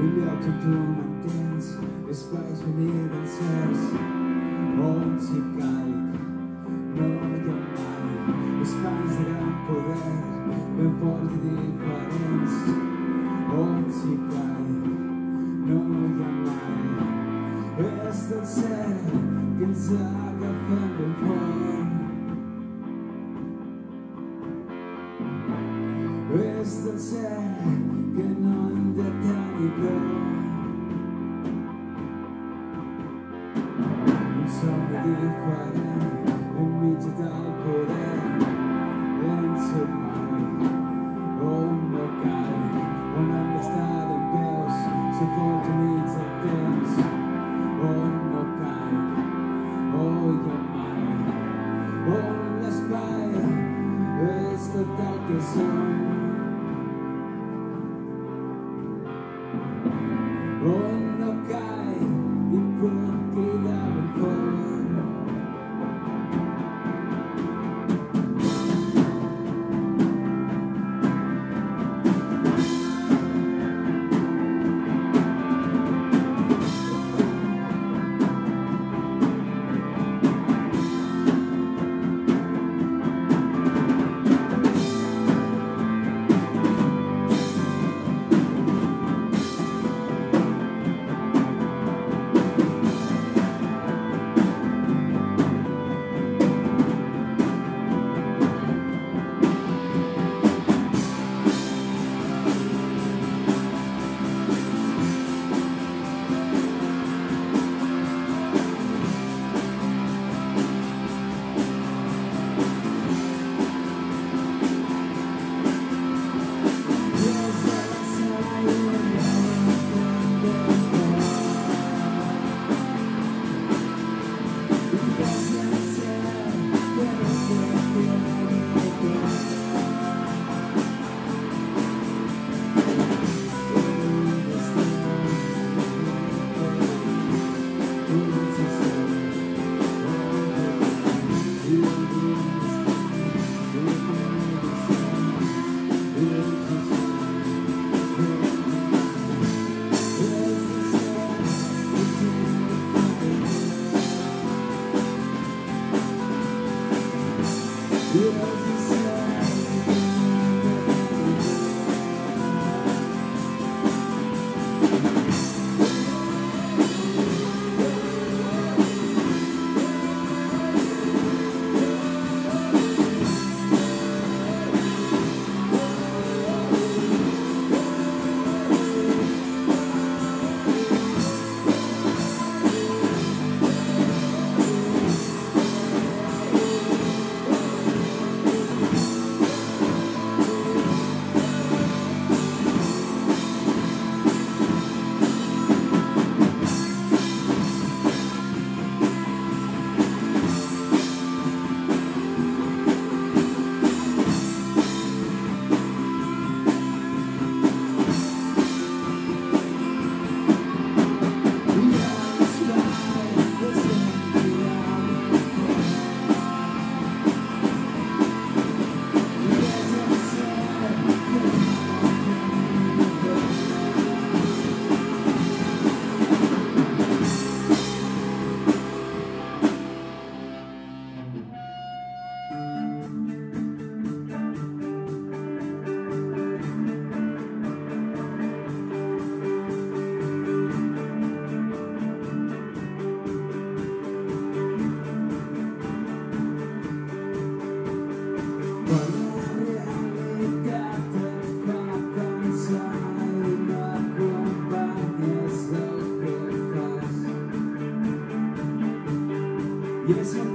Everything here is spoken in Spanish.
llocs on tu mantens espais ben vencers on si caic no hi ha mai espais de gran poder ben forts i diferents on si caic no hi ha mai és del cel que ens agafem ben fort és del cel que no hem de tenir por un somni diferent enmig del poder ens mai on no caic on hem d'estar dempeus si fos enmig del temps on no caic oh hi ha mai on l'espai és tot el que som on no cai i pot quedar ben fort Yes,